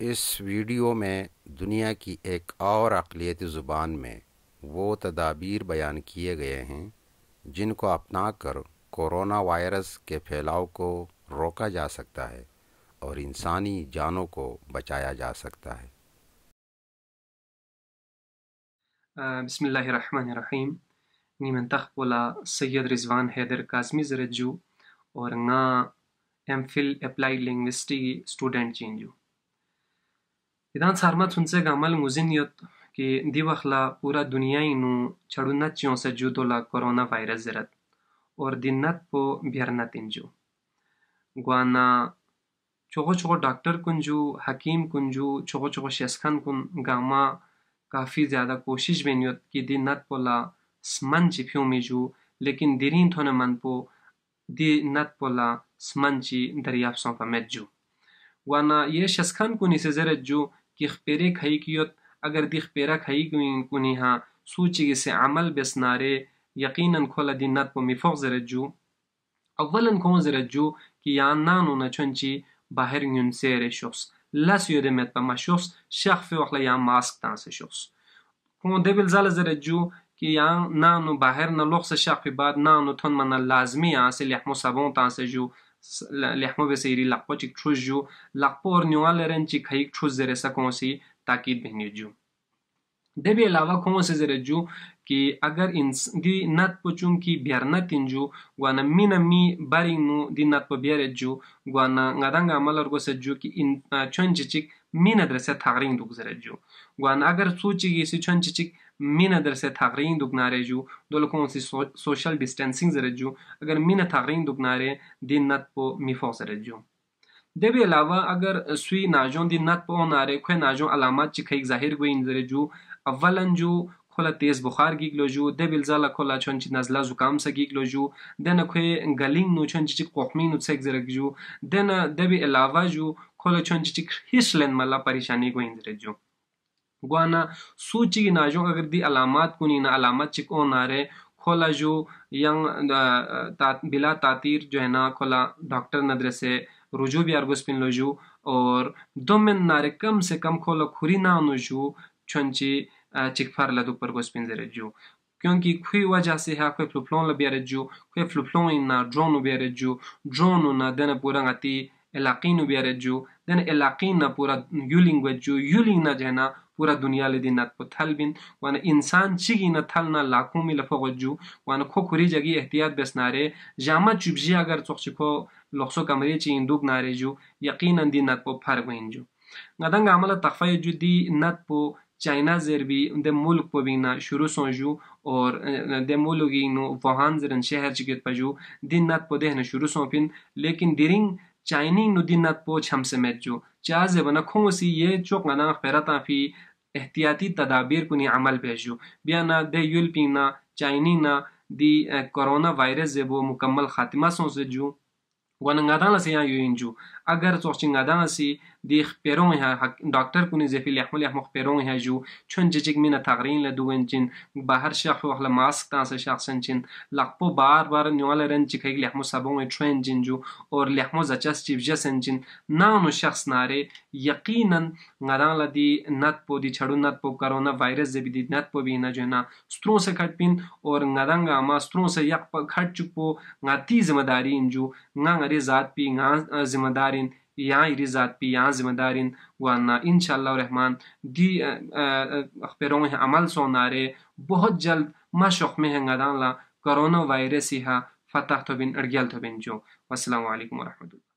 इस वीडियो में दुनिया की एक और अक़लियती ज़ुबान में वो तदाबीर बयान किए गए हैं जिनको अपनाकर कोरोना वायरस के फैलाव को रोका जा सकता है और इंसानी जानों को बचाया जा सकता है। बिस्मिल्लाहिर्रहमानिर्रहीम। Nimentag pola Syed Rizwan Haider Kazmi zeraju और nga MPhil Applied Linguistics student चेंजू इदान सारमत सुनसे गामल मुजिनियत कि दिवखला पूरा दुनिया इनु छड़ुन्नत चियों से जुदोला कोरोना वायरस जरत और दिन्नत पो बियरनत इंजू ग्वाना चोगो चोगो डॉक्टर कुंजू हकीम कुंजू चोगो चोगो शेस्खन कुन गामा काफ़ी ज़्यादा कोशिश बेनियत कि दिन्नत पोला स्मन चिफ्यों मिजू लेकिन दिरीन थोने मन पो दिन्नत पोला स्मन ची दरियाफ सौंपा मेजू वाना ये शेस्खन कुनी से जरजू कि खपेरे खाई कियोत अगर दी खपेरा खाई कुनी हाँ सूची से अमल बेसनारे यकीनन खोला दिन्नत पो मिफोक जरजू अव्वलन कौन जरजू कि यान नानो ना चुनची बाहर न्यून सेरे शोस लास يده met pa mashos shach fe okhla ya mask tan se shos kon debil zala zerju ki ya na no baher na lokhsa shach fi bad na no ton mana lazmi ya se lihmo sabon tan se ju lihmo be seri laqpo chik chuju laqpo और न्यूआल rain ची खाई shoes जरे सा कौन सी ताकीद बहनीजू देबे अलावा कौन से जरजू कि अगर इंस दी नत पुचुं की बियरनत इंजू ग्वाना मीना मी बारिंगनु दी नत प बियरजू ग्वाना ngadanga amalar go सज्जू कि इन चुनचिचिक मीना दरसे थागरिंग दुग जरजू ग्वाना अगर सूची की सी चुनचिचिक मीना दरसे थागरिंग दुग नारेजू दोल कौन सी सोशल डिस्टेंसिंग जरजू अगर मीना थागरिंग दुग नारे दी नत पो मिफो जरजू देबे अलावा अगर सुई नाजों दी नत पो नारे खे नाजों अलामत चिखई जाहिर गोइन जरजू अव्वलन जो खोला तेज बुखार गिगलो जो देबिल ज़ाला खोला चुनची नज़ला जुकाम से गिगलो जो देना खे गलिंग नो चुनची कोखमी नो सेक जरग जो देना देबे अलावा जो खोला चुनची हिस्लेन मला परेशानी को इंजरे जो ग्वाना सूची की नाजों अगर दी अलामत कुनी ना अलामत चिक ओ नारे खोला जो यंग बिला तातीर जो है ना खोला डॉक्टर नदरे से रुजू भी अर्गुस पिन लो जो और दो में नारे कम से कम खोला खुरी ना नो जो चुनची चिकफार लदुक पर को स्पिन जरजू क्योंकि खुई वजह से हा खुई फ्लुफ्लोन लबियरजू खुई फ्लुफ्लोन इना ड्रोन बियरजू ड्रोन ना देना पूरा गति इलाकीन बियरजू देना इलाकीन ना पूरा यूलिंग वजू यूलिंग ना जहना पूरा दुनिया ले दिनत को थलबिन वाना इंसान चिगी ना थल ना लाखों में लफो वजू वाना खो खुरी जगी एहतियात बेसनारे जामा चुबजी अगर चोखचिको लखसो कमरे ची इंदुक नारे जू यकीनन दिनत को फर वइंजू गदंग अमल तखफा जू दी नत पो चाइना जरबी दे मुल्क पो बिना शुरू सोजू और दे मुल्क गिनो वहान जरन शहर चिकित पजू दिन नत पो देहन शुरू सोपिन लेकिन दिरिंग चाइनी नु दिन नत पो छम से मेजू चाजे बना खोसी ये चोक ना फेरता फी एहतियाती तदाबीर कुनी अमल भेजू बियाना दे यूल्पिना चाइनी ना दी कोरोना वायरस जेबो मुकम्मल खातिमा सोजू wana ngadana se ya yinju agar sochi ngadana si di peron ha doctor kuni zefi lihmul yahmu peron ha ju chun jijig mina tagrin la duwen jin bahar shakh wa mask ta se shakhsan jin laqpo bar bar nyala ren chikai lihmu sabon train jin ju और lihmu zachas chief jasen jin nanu shakhs nare yaqinan ngadana la di nat po di chadu nat po corona virus zebi di nat po bina jena stron se khatpin और ngadanga ma stron se yak khat chupo ngati zimmedari inju nga ज़ात पी यहाँ जिम्मेदारिन यहाँ इरी ज़ात पी यहाँ जिम्मेदारिन वाना इंशाअल्लाह रहमान दी अखबरों है अमल सोनारे बहुत जल्द माशुक में है गदाला कोरोना वायरस ही फतह तो बिन अड़गल तो बिन जो अस्सलाम वालेकुम व रहमतुल्लाह।